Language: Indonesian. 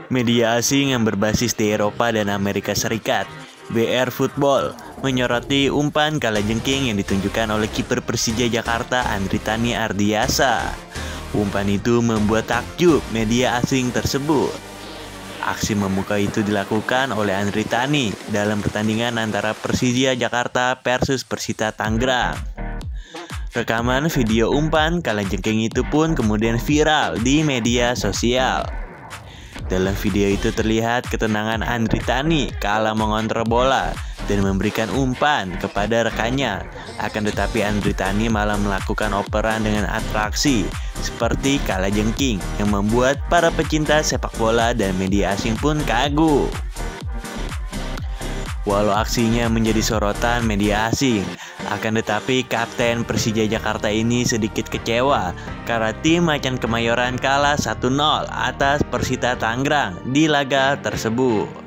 Media asing yang berbasis di Eropa dan Amerika Serikat, BR Football, menyoroti umpan kalajengking yang ditunjukkan oleh kiper Persija Jakarta Andritani Ardiasa. Umpan itu membuat takjub media asing tersebut. Aksi memukau itu dilakukan oleh Andritani dalam pertandingan antara Persija Jakarta versus Persita Tangerang. Rekaman video umpan kalajengking itu pun kemudian viral di media sosial. Dalam video itu terlihat ketenangan Andritani kala mengontrol bola dan memberikan umpan kepada rekannya. Akan tetapi Andritani malah melakukan operan dengan atraksi seperti kalajengking yang membuat para pecinta sepak bola dan media asing pun kagum. Walau aksinya menjadi sorotan media asing, akan tetapi Kapten Persija Jakarta ini sedikit kecewa karena tim Macan Kemayoran kalah 1-0 atas Persita Tangerang di laga tersebut.